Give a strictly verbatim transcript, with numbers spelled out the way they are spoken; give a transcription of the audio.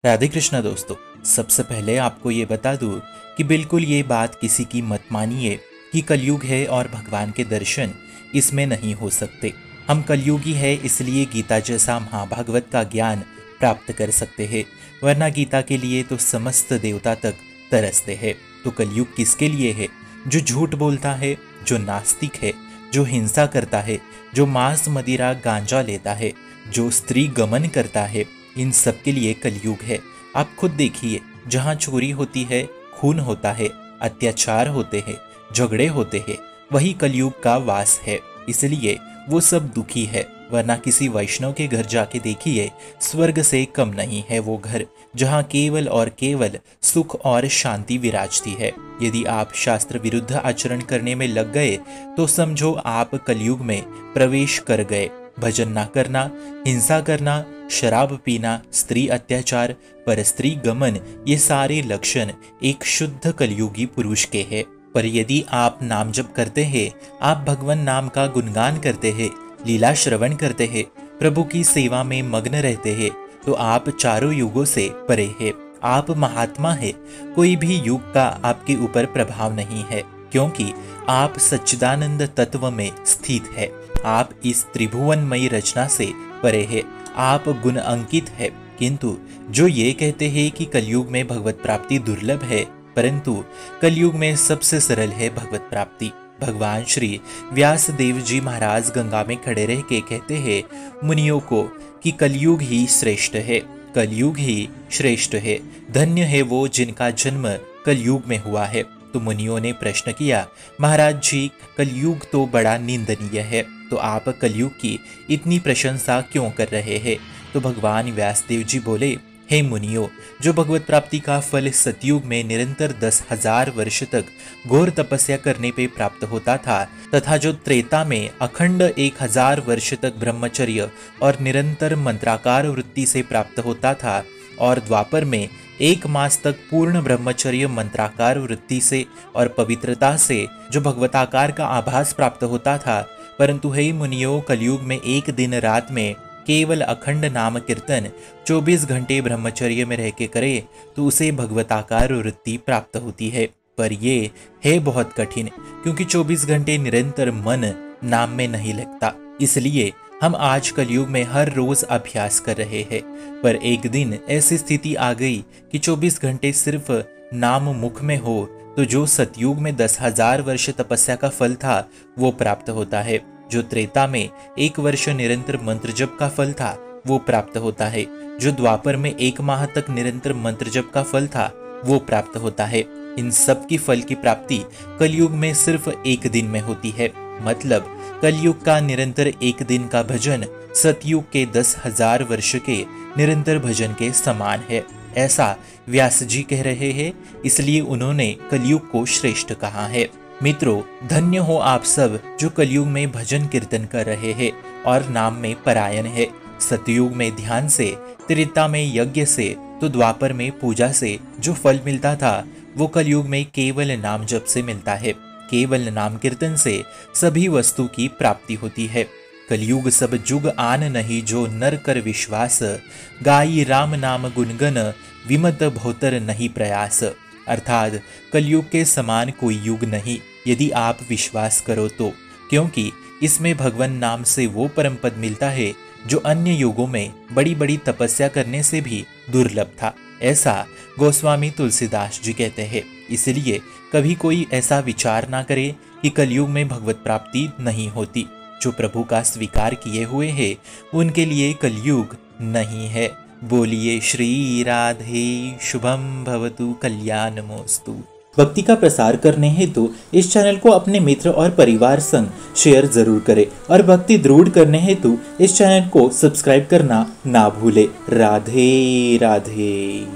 राधे कृष्णा दोस्तों। सबसे पहले आपको ये बता दूं कि बिल्कुल ये बात किसी की मत मानिए कि कलयुग है और भगवान के दर्शन इसमें नहीं हो सकते। हम कलयुगी है इसलिए गीता जैसा महाभागवत का ज्ञान प्राप्त कर सकते हैं, वरना गीता के लिए तो समस्त देवता तक तरसते हैं। तो कलयुग किसके लिए है? जो झूठ बोलता है, जो नास्तिक है, जो हिंसा करता है, जो मांस मदिरा गांजा लेता है, जो स्त्री गमन करता है, इन सब के लिए कलयुग है। आप खुद देखिए, जहाँ चोरी होती है, खून होता है, अत्याचार होते हैं, झगड़े होते हैं, वही कलयुग का वास है। इसलिए वो सब दुखी है, वरना किसी वैष्णव के घर जाके देखिए, स्वर्ग से कम नहीं है वो घर, जहाँ केवल और केवल सुख और शांति विराजती है। यदि आप शास्त्र विरुद्ध आचरण करने में लग गए तो समझो आप कलयुग में प्रवेश कर गए। भजन ना करना, हिंसा करना, शराब पीना, स्त्री अत्याचार, परस्त्री गमन, ये सारे लक्षण एक शुद्ध कलयुगी पुरुष के हैं। पर यदि आप नाम जप करते हैं, आप भगवान नाम का गुणगान करते हैं, लीला श्रवण करते हैं, प्रभु की सेवा में मग्न रहते हैं, तो आप चारों युगों से परे हैं। आप महात्मा है। कोई भी युग का आपके ऊपर प्रभाव नहीं है, क्योंकि आप सच्चिदानंद तत्व में स्थित है। आप इस त्रिभुवनमयी रचना से परे है। आप गुण अंकित है। किंतु जो ये कहते हैं कि कलयुग में भगवत प्राप्ति दुर्लभ है, परंतु कलयुग में सबसे सरल है भगवत प्राप्ति। भगवान श्री व्यास देव जी महाराज गंगा में खड़े रह के कहते हैं मुनियों को कि कलयुग ही श्रेष्ठ है, कलयुग ही श्रेष्ठ है। धन्य है वो जिनका जन्म कलयुग में हुआ है। तो मुनियों ने प्रश्न किया, महाराज जी कलयुग तो बड़ा निंदनीय है, तो आप कलयुग की इतनी प्रशंसा क्यों कर रहे हैं? तो भगवान व्यासदेव जी बोले, हे मुनियों, जो भगवत प्राप्ति का फल सतयुग में निरंतर दस हजार वर्ष तक घोर तपस्या करने पे प्राप्त होता था, तथा जो त्रेता में अखंड एक हजार वर्ष तक ब्रह्मचर्य और निरंतर मंत्राकार वृत्ति से प्राप्त होता था, और द्वापर में एक मास तक पूर्ण ब्रह्मचर्य मंत्राकार वृत्ति से और पवित्रता से जो भगवताकार का आभास प्राप्त होता था, परंतु हे मुनियों, कलयुग में एक दिन रात में केवल अखंड नाम कीर्तन चौबीस घंटे ब्रह्मचर्य में रह के करे तो उसे भगवताकार वृत्ति प्राप्त होती है। पर ये है बहुत कठिन, क्योंकि चौबीस घंटे निरंतर मन नाम में नहीं लगता। इसलिए हम आज कलयुग में हर रोज अभ्यास कर रहे हैं, पर एक दिन ऐसी स्थिति आ गई कि चौबीस घंटे सिर्फ नाम मुख में हो तो जो सतयुग में दस हजार वर्ष तपस्या का फल था वो प्राप्त होता है। जो त्रेता में एक वर्ष निरंतर मंत्र जप का फल था वो प्राप्त होता है। जो द्वापर में एक माह तक निरंतर मंत्र जप का फल था वो प्राप्त होता है। इन सब की फल की प्राप्ति कलयुग में सिर्फ एक दिन में होती है। मतलब कलयुग का निरंतर एक दिन का भजन सतयुग के दस हजार वर्ष के निरंतर भजन के समान है, ऐसा व्यास जी कह रहे हैं। इसलिए उन्होंने कलयुग को श्रेष्ठ कहा है। मित्रों, धन्य हो आप सब जो कलयुग में भजन कीर्तन कर रहे हैं और नाम में परायण है। सतयुग में ध्यान से, त्रेता में यज्ञ से, तो द्वापर में पूजा से जो फल मिलता था वो कलयुग में केवल नाम जप से मिलता है। केवल नाम कीर्तन से सभी वस्तु की प्राप्ति होती है। कलयुग सब जुग आन नहीं जो नर कर विश्वास, गाई राम नाम गुनगन विमत भोतर नहीं प्रयास। अर्थात कलयुग के समान कोई युग नहीं, यदि आप विश्वास करो तो, क्योंकि इसमें भगवान नाम से वो परम पद मिलता है जो अन्य युगों में बड़ी बड़ी तपस्या करने से भी दुर्लभ था। ऐसा गोस्वामी तुलसीदास जी कहते हैं। इसलिए कभी कोई ऐसा विचार ना करे कि कलयुग में भगवत प्राप्ति नहीं होती। जो प्रभु का स्वीकार किए हुए हैं उनके लिए कलयुग नहीं है। बोलिए श्री राधे शुभम भवतु कल्याणमोस्तु। भक्ति का प्रसार करने हेतु इस चैनल को अपने मित्र और परिवार संग शेयर जरूर करें, और भक्ति दृढ़ करने हेतु इस चैनल को सब्सक्राइब करना ना भूले। राधे राधे।